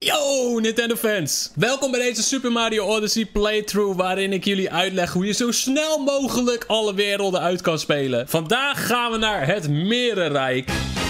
Yo Nintendo fans, welkom bij deze Super Mario Odyssey playthrough waarin ik jullie uitleg hoe je zo snel mogelijk alle werelden uit kan spelen. Vandaag gaan we naar het Merenrijk.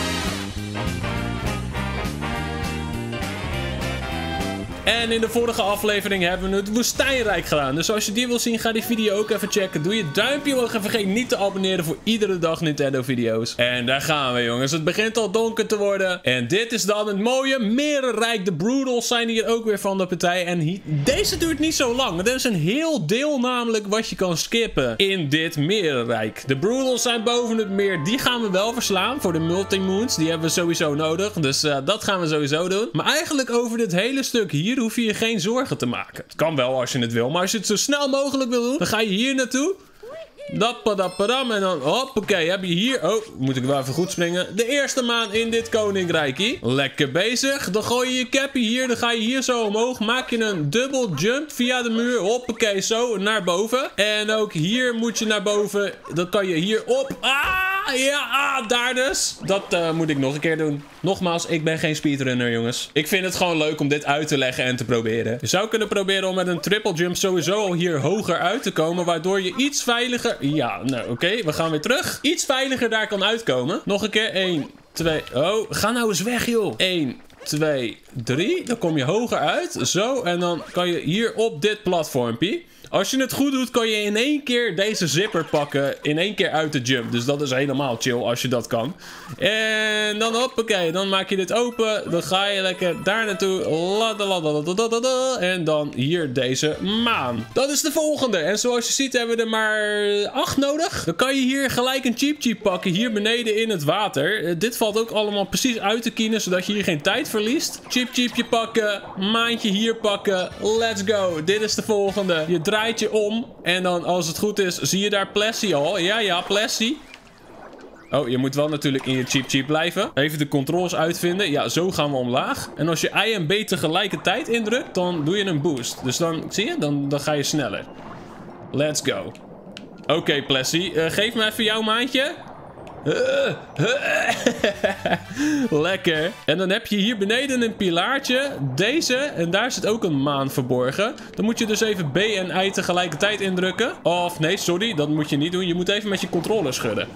En in de vorige aflevering hebben we het Woestijnrijk gedaan. Dus als je die wil zien, ga die video ook even checken. Doe je duimpje omhoog en vergeet niet te abonneren voor iedere dag Nintendo video's. En daar gaan we jongens. Het begint al donker te worden. En dit is dan het mooie Merenrijk. De Broodals zijn hier ook weer van de partij. En deze duurt niet zo lang. Er is een heel deel namelijk wat je kan skippen in dit Merenrijk. De Broodals zijn boven het meer. Die gaan we wel verslaan voor de Multimoons. Die hebben we sowieso nodig. Dus dat gaan we sowieso doen. Maar eigenlijk over dit hele stuk hier hoef je je geen zorgen te maken. Het kan wel als je het wil, maar als je het zo snel mogelijk wil doen, dan ga je hier naartoe. Dappadappadam en dan hoppakee, heb je hier, oh, moet ik wel even goed springen, de eerste maan in dit koninkrijkie. Lekker bezig, dan gooi je je cappy hier, dan ga je hier zo omhoog, maak je een dubbel jump via de muur, hoppakee, zo naar boven. En ook hier moet je naar boven, dan kan je hier op, ja, daar dus. Dat moet ik nog een keer doen. Nogmaals, ik ben geen speedrunner, jongens. Ik vind het gewoon leuk om dit uit te leggen en te proberen. Je zou kunnen proberen om met een triple jump sowieso al hier hoger uit te komen, waardoor je iets veiliger... Ja, nou oké, we gaan weer terug. Iets veiliger daar kan uitkomen. Nog een keer, 1, 2... Oh, ga nou eens weg, joh. 1, 2, 3. Dan kom je hoger uit. Zo, en dan kan je hier op dit platformpje... Als je het goed doet, kan je in één keer deze zipper pakken. In één keer uit de jump. Dus dat is helemaal chill als je dat kan. En dan hoppakee. Dan maak je dit open. Dan ga je lekker daar naartoe. En dan hier deze maan. Dat is de volgende. En zoals je ziet hebben we er maar 8 nodig. Dan kan je hier gelijk een Cheep pakken. Hier beneden in het water. Dit valt ook allemaal precies uit te kiezen. Zodat je hier geen tijd verliest. Cheepje pakken. Maantje hier pakken. Let's go. Dit is de volgende. Je draait je om. En dan als het goed is, zie je daar Plessie al. Ja, Plessie. Oh, je moet wel natuurlijk in je Cheep blijven. Even de controls uitvinden. Ja, zo gaan we omlaag. En als je I en B tegelijkertijd indrukt, dan doe je een boost. Dus dan, zie je, dan ga je sneller. Let's go. Oké, Plessie. Geef me even jouw maandje. Lekker. En dan heb je hier beneden een pilaartje. Deze. En daar zit ook een maan verborgen. Dan moet je dus even B en I tegelijkertijd indrukken. Of nee, sorry. Dat moet je niet doen. Je moet even met je controller schudden.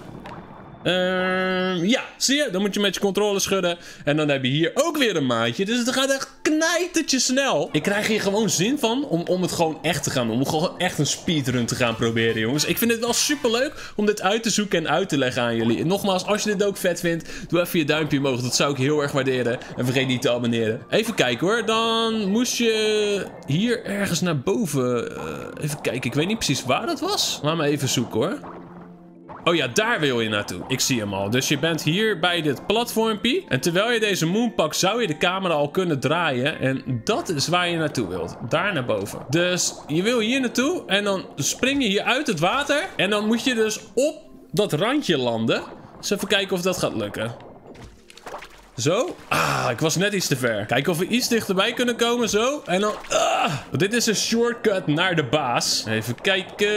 Ja, zie je? Dan moet je met je controller schudden. En dan heb je hier ook weer een maandje. Dus het gaat echt knijtertje snel. Ik krijg hier gewoon zin van om het gewoon echt te gaan doen. Om gewoon echt een speedrun te gaan proberen, jongens. Ik vind het wel super leuk om dit uit te zoeken en uit te leggen aan jullie. En nogmaals, als je dit ook vet vindt, doe even je duimpje omhoog. Dat zou ik heel erg waarderen. En vergeet niet te abonneren. Even kijken hoor. Dan moest je hier ergens naar boven. Even kijken. Ik weet niet precies waar dat was. Laat me even zoeken hoor. Oh ja, daar wil je naartoe. Ik zie hem al. Dus je bent hier bij dit platformpje. En terwijl je deze moon pakt, zou je de camera al kunnen draaien. En dat is waar je naartoe wilt. Daar naar boven. Dus je wil hier naartoe. En dan spring je hier uit het water. En dan moet je dus op dat randje landen. Dus even kijken of dat gaat lukken. Zo. Ik was net iets te ver. Kijken of we iets dichterbij kunnen komen. Zo. En dan... Dit is een shortcut naar de baas. Even kijken.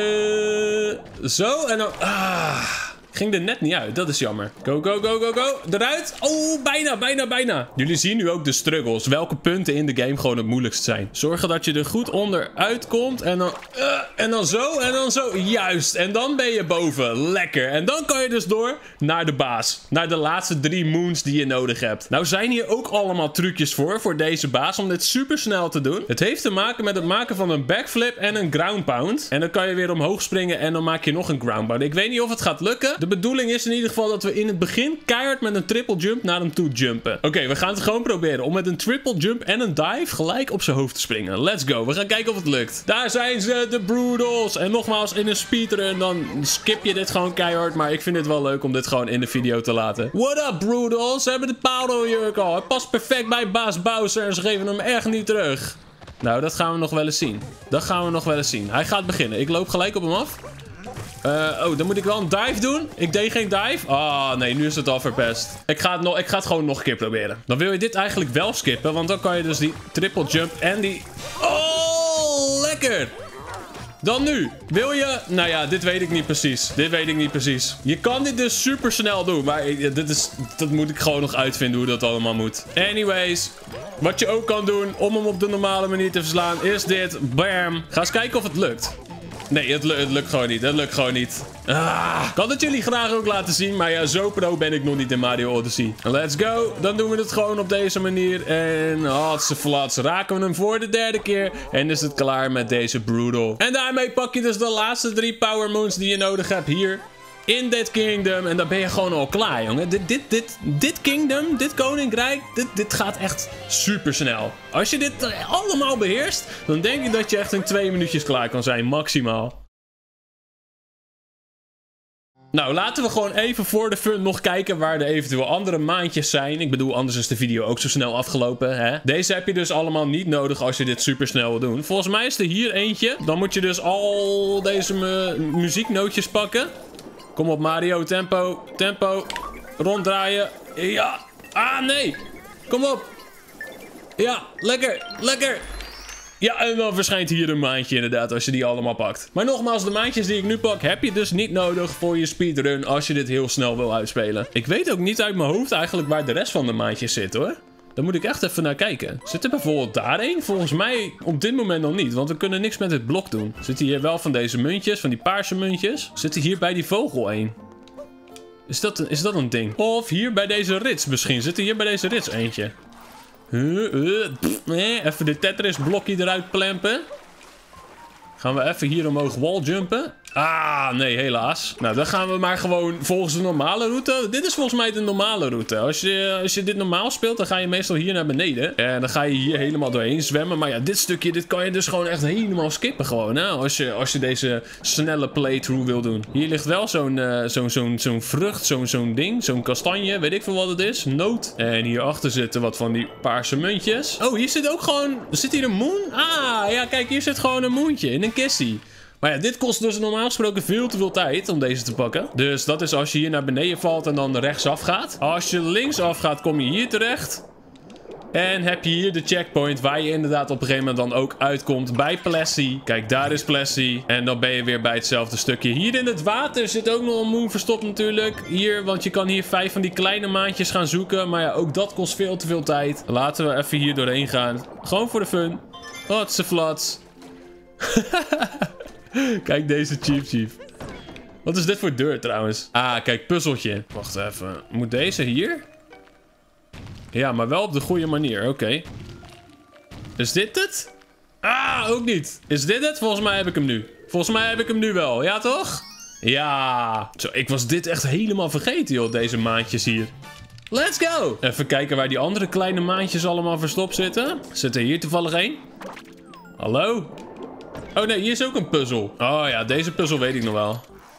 Zo. En dan... Ging er net niet uit. Dat is jammer. Go. Eruit. Oh, bijna. Jullie zien nu ook de struggles. Welke punten in de game gewoon het moeilijkst zijn. Zorgen dat je er goed onderuit komt. En dan zo. En dan zo. Juist. En dan ben je boven. Lekker. En dan kan je dus door naar de baas. Naar de laatste 3 moons die je nodig hebt. Nou zijn hier ook allemaal trucjes voor deze baas. Om dit super snel te doen. Het heeft te maken met het maken van een backflip en een ground pound. En dan kan je weer omhoog springen. En dan maak je nog een ground pound. Ik weet niet of het gaat lukken. De bedoeling is in ieder geval dat we in het begin keihard met een triple jump naar hem toe jumpen. Oké, we gaan het gewoon proberen om met een triple jump en een dive gelijk op zijn hoofd te springen. Let's go. We gaan kijken of het lukt. Daar zijn ze, de Broodals. En nogmaals, in een speedrun dan skip je dit gewoon keihard. Maar ik vind het wel leuk om dit gewoon in de video te laten. What up, Broodals? Ze hebben de paardeljurk al. Het past perfect bij baas Bowser en ze geven hem echt niet terug. Nou, dat gaan we nog wel eens zien. Hij gaat beginnen. Ik loop gelijk op hem af. Dan moet ik wel een dive doen. Ik deed geen dive. Nee, nu is het al verpest. Ik ga het gewoon nog een keer proberen. Dan wil je dit eigenlijk wel skippen. Want dan kan je dus die triple jump en die... Oh, lekker. Dan nu. Wil je... Nou ja, dit weet ik niet precies. Je kan dit dus super snel doen. Maar dat moet ik gewoon nog uitvinden hoe dat allemaal moet. Anyways. Wat je ook kan doen om hem op de normale manier te verslaan is dit. Bam. Ga eens kijken of het lukt. Nee, het lukt gewoon niet. Het lukt gewoon niet. Ik had het jullie graag ook laten zien. Maar ja, zo pro ben ik nog niet in Mario Odyssey. Let's go. Dan doen we het gewoon op deze manier. En hatseflats. Raken we hem voor de derde keer. En is het klaar met deze Brutal. En daarmee pak je dus de laatste 3 Power Moons die je nodig hebt hier. In dit kingdom. En dan ben je gewoon al klaar, jongen. Dit kingdom, dit koninkrijk, dit gaat echt super snel. Als je dit allemaal beheerst, dan denk ik dat je echt in 2 minuutjes klaar kan zijn, maximaal. Nou, laten we gewoon even voor de fun nog kijken waar de eventueel andere maandjes zijn. Ik bedoel, anders is de video ook zo snel afgelopen, hè? Deze heb je dus allemaal niet nodig als je dit super snel wil doen. Volgens mij is er hier eentje. Dan moet je dus al deze muzieknootjes pakken. Kom op, Mario. Tempo. Tempo. Ronddraaien. Ja. Nee. Kom op. Ja. Lekker. Lekker. Ja, en dan verschijnt hier een maandje inderdaad als je die allemaal pakt. Maar nogmaals, de maandjes die ik nu pak heb je dus niet nodig voor je speedrun als je dit heel snel wil uitspelen. Ik weet ook niet uit mijn hoofd eigenlijk waar de rest van de maandjes zit, hoor. Daar moet ik echt even naar kijken. Zit er bijvoorbeeld daar een? Volgens mij op dit moment nog niet, want we kunnen niks met dit blok doen. Zitten hier wel van deze muntjes, van die paarse muntjes? Zit er hier bij die vogel een? Is dat een ding? Of hier bij deze rits misschien? Zit er hier bij deze rits eentje? Even de Tetris blokje eruit plempen. Gaan we even hier omhoog walljumpen? Nee, helaas. Nou, dan gaan we maar gewoon volgens de normale route. Dit is volgens mij de normale route. Als je dit normaal speelt, dan ga je meestal hier naar beneden. En dan ga je hier helemaal doorheen zwemmen. Maar ja, dit stukje, dit kan je dus gewoon echt helemaal skippen gewoon, hè? Als je deze snelle playthrough wil doen. Hier ligt wel zo'n vrucht, zo'n ding. Zo'n kastanje, weet ik veel wat het is. Noot. En hierachter zitten wat van die paarse muntjes. Oh, hier zit ook gewoon... Zit hier een moon? Ja, kijk, hier zit gewoon een moentje in een kistie. Maar ja, dit kost dus normaal gesproken veel te veel tijd om deze te pakken. Dus dat is als je hier naar beneden valt en dan rechtsaf gaat. Als je linksaf gaat, kom je hier terecht. En heb je hier de checkpoint waar je inderdaad op een gegeven moment dan ook uitkomt bij Plessie. Kijk, daar is Plessie. En dan ben je weer bij hetzelfde stukje. Hier in het water zit ook nog een moon verstopt natuurlijk. Hier, want je kan hier 5 van die kleine maandjes gaan zoeken. Maar ja, ook dat kost veel te veel tijd. Laten we even hier doorheen gaan. Gewoon voor de fun. Hatseflats. Kijk deze Cheep. Wat is dit voor deur trouwens? Kijk, puzzeltje. Wacht even. Moet deze hier? Ja, maar wel op de goede manier. Oké. Is dit het? Ook niet. Is dit het? Volgens mij heb ik hem nu. Volgens mij heb ik hem nu wel. Ja, toch? Ja. Zo, ik was dit echt helemaal vergeten, joh. Deze maandjes hier. Let's go. Even kijken waar die andere kleine maandjes allemaal verstopt zitten. Zit er hier toevallig één? Hallo? Oh nee, hier is ook een puzzel. Oh ja, deze puzzel weet ik nog wel.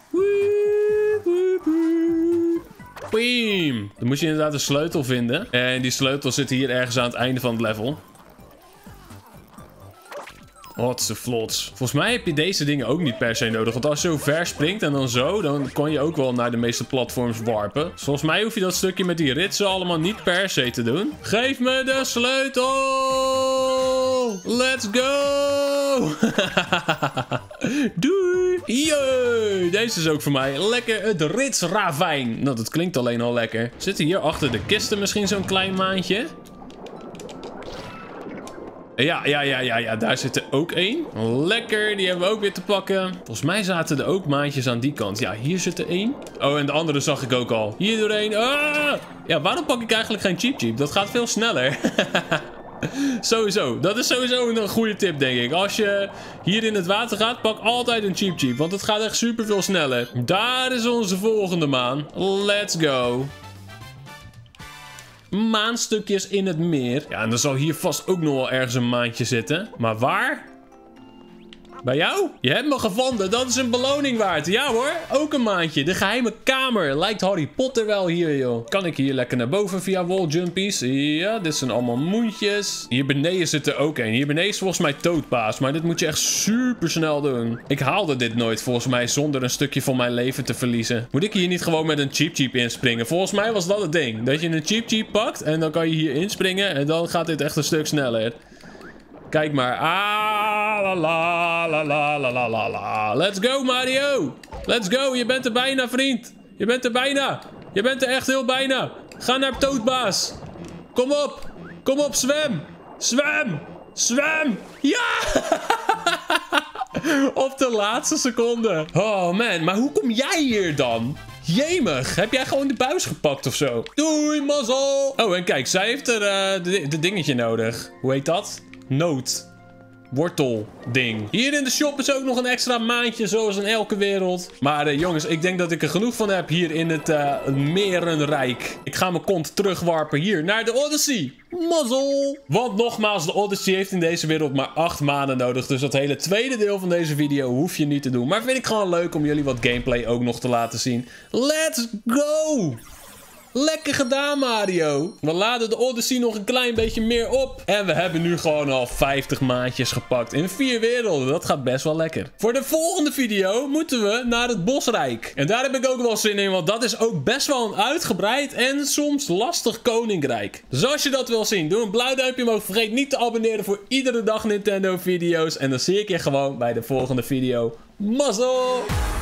Piem. Dan moet je inderdaad een sleutel vinden. En die sleutel zit hier ergens aan het einde van het level. Hatseflots. Volgens mij heb je deze dingen ook niet per se nodig. Want als je zo ver springt en dan zo, dan kan je ook wel naar de meeste platforms warpen. Dus volgens mij hoef je dat stukje met die ritsen allemaal niet per se te doen. Geef me de sleutel! Let's go! Doei! Jee! Deze is ook voor mij. Lekker het ritsravijn. Nou, dat klinkt alleen al lekker. Zit hier achter de kisten misschien zo'n klein maandje? Ja, daar zit er ook één. Lekker, die hebben we ook weer te pakken. Volgens mij zaten er ook maandjes aan die kant. Ja, hier zit er één. Oh, en de andere zag ik ook al. Hier doorheen. Ja, waarom pak ik eigenlijk geen Cheep? Dat gaat veel sneller. Sowieso. Dat is sowieso een goede tip, denk ik. Als je hier in het water gaat, pak altijd een Cheep. Want het gaat echt super veel sneller. Daar is onze volgende maan. Let's go. Maanstukjes in het meer. Ja, en dan zal hier vast ook nog wel ergens een maandje zitten. Maar waar? Bij jou? Je hebt me gevonden. Dat is een beloning waard. Ja hoor, ook een maandje. De geheime kamer. Lijkt Harry Potter wel hier, joh. Kan ik hier lekker naar boven via walljumpies? Ja, dit zijn allemaal moentjes. Hier beneden zit er ook een. Hier beneden is volgens mij Toadpaas. Maar dit moet je echt super snel doen. Ik haalde dit nooit volgens mij zonder een stukje van mijn leven te verliezen. Moet ik hier niet gewoon met een Cheep inspringen? Volgens mij was dat het ding. Dat je een Cheep pakt en dan kan je hier inspringen. En dan gaat dit echt een stuk sneller. Kijk maar. La. Let's go, Mario. Let's go. Je bent er bijna, vriend. Je bent er bijna. Je bent er echt heel bijna. Ga naar Toadbaas. Kom op. Kom op, zwem. Zwem! Zwem! Ja! Op de laatste seconde. Oh man, maar hoe kom jij hier dan? Jemig, heb jij gewoon de buis gepakt of zo? Doei, mazzel! Oh, en kijk, zij heeft er de dingetje nodig. Hoe heet dat? Noot. Wortel ding. Hier in de shop is ook nog een extra maandje, zoals in elke wereld. Maar jongens, ik denk dat ik er genoeg van heb hier in het Merenrijk. Ik ga mijn kont terugwarpen hier naar de Odyssey. Mazzel! Want nogmaals, de Odyssey heeft in deze wereld maar 8 maanden nodig. Dus dat hele tweede deel van deze video hoef je niet te doen. Maar vind ik gewoon leuk om jullie wat gameplay ook nog te laten zien. Let's go! Lekker gedaan, Mario. We laden de Odyssey nog een klein beetje meer op. En we hebben nu gewoon al 50 maandjes gepakt in 4 werelden. Dat gaat best wel lekker. Voor de volgende video moeten we naar het Bosrijk. En daar heb ik ook wel zin in, want dat is ook best wel een uitgebreid en soms lastig koninkrijk. Dus als je dat wil zien, doe een blauw duimpje omhoog. Vergeet niet te abonneren voor iedere dag Nintendo video's. En dan zie ik je gewoon bij de volgende video. Mazzel!